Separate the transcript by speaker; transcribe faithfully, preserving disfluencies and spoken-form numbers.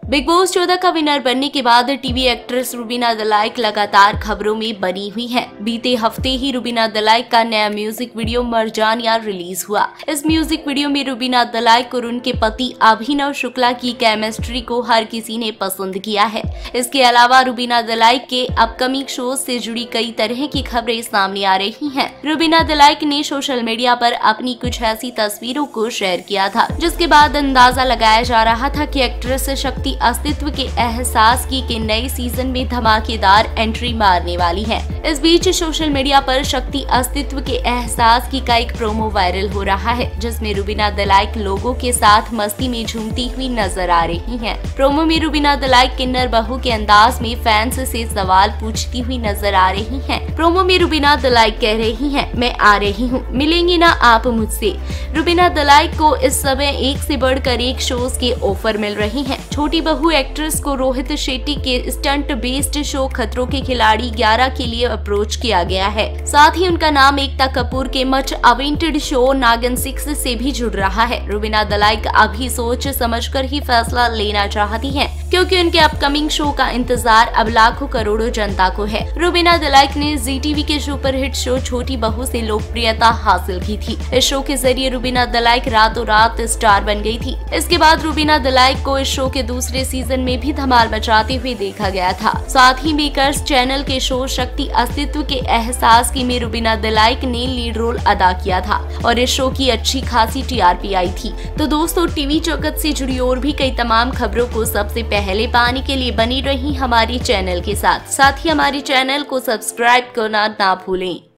Speaker 1: Big boss चौदह का winner बनने के बाद टीवी एक्ट्रेस रुबीना दलाइक लगातार खबरों में बनी हुई हैं। बीते हफ्ते ही रुबीना दलाइक का नया म्यूजिक वीडियो मरजानिया रिलीज हुआ। इस म्यूजिक वीडियो में रुबीना दलाइक और उनके पति अभिनव शुक्ला की केमिस्ट्री को हर किसी ने पसंद किया है। इसके अलावा रुबीना दलाइक के अपकमिंग शो से जुड़ी कई तरह की खबरें सामने आ रही हैं। रुबीना दलाइक ने सोशल मीडिया पर अपनी कुछ ऐसी तस्वीरों को शेयर किया था, जिसके बाद अंदाजा लगाया जा रहा था कि एक्ट्रेस शक्ति अस्तित्व के एहसास की के नए सीजन में धमाकेदार एंट्री मारने वाली है। इस बीच सोशल मीडिया पर शक्ति अस्तित्व के एहसास की का एक प्रोमो वायरल हो रहा है, जिसमें रुबीना दलाइक लोगों के साथ मस्ती में झूमती हुई नजर आ रही हैं। प्रोमो में रुबीना दलाइक किन्नर बहू के अंदाज में फैंस से सवाल पूछती हुई नजर आ रही हैं। प्रोमो में रुबीना दलाइक कह रही हैं, मैं आ रही हूँ, मिलेंगी ना आप मुझसे। रुबीना दलाइक को इस समय एक से बढ़कर एक शोज के ऑफर मिल रही हैं। छोटी बहू एक्ट्रेस को रोहित शेट्टी के स्टंट बेस्ड शो खतरों के खिलाड़ी ग्यारह के लिए अप्रोच किया गया है। साथ ही उनका नाम एकता कपूर के much awaited show Naagin six से भी जुड़ रहा है। रुबीना दलाइक अभी सोच समझकर ही फैसला लेना चाहती हैं, क्योंकि उनके अपकमिंग शो का इंतजार अब लाखों करोड़ों जनता को है। रुबीना दलाइक ने जी टीवी के सुपरहिट शो छोटी बहू से लोकप्रियता हासिल की थी। इस शो के जरिए रुबीना दलाइक रातों रात स्टार बन गई थी। इसके बाद रुबीना दलाइक को इस शो के दूसरे सीजन में भी धमाल मचाते हुए देखा गया था। साथ ही मेकर्स चैनल के शो शक्ति अस्तित्व के एहसास की में रुबीना दलाइक ने लीड रोल अदा किया था और इस शो की अच्छी खासी टीआरपी आई थी। तो दोस्तों, टीवी जगत से जुड़ी और भी कई तमाम खबरों को सबसे पहले पाने के लिए बनी रही हमारी चैनल के साथ साथ ही हमारे चैनल को सब्सक्राइब करना ना भूलें।